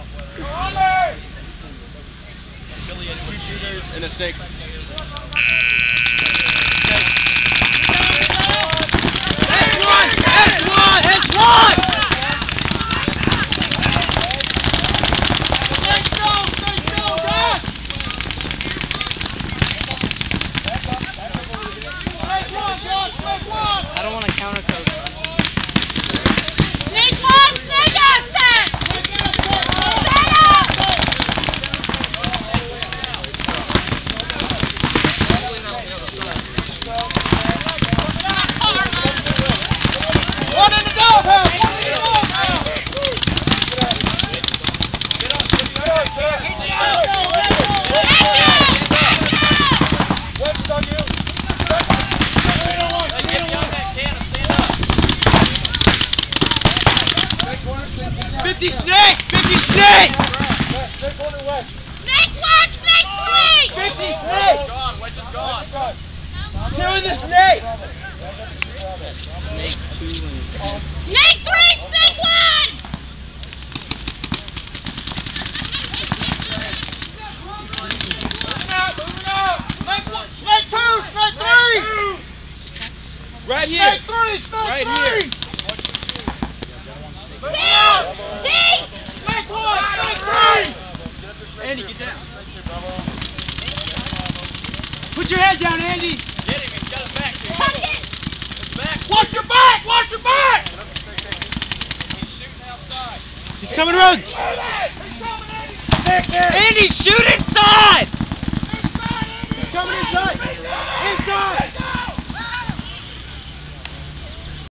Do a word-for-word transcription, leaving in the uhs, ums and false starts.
Two shooters and a snake. S one! S one! S one! I don't want to counter code. Snake one, snake out, set! Set up! One in the doghouse! One in the doghouse! Fifty snake! Fifty snake! Snake one, snake three! Fifty snake! Gone, wedge is gone. Killing the snake! Snake two and Snake three, snake one! Snake two! Snake three! Right here! Snake three! Snake right three! Here! Down! Snake! Snake one! Snake three! Andy, get down. Put your head down, Andy! get him, he's got his back. Tuck it! His back. Watch your back! Watch your back! He's shooting outside. He's coming around! Andy, shoot inside! He's coming inside!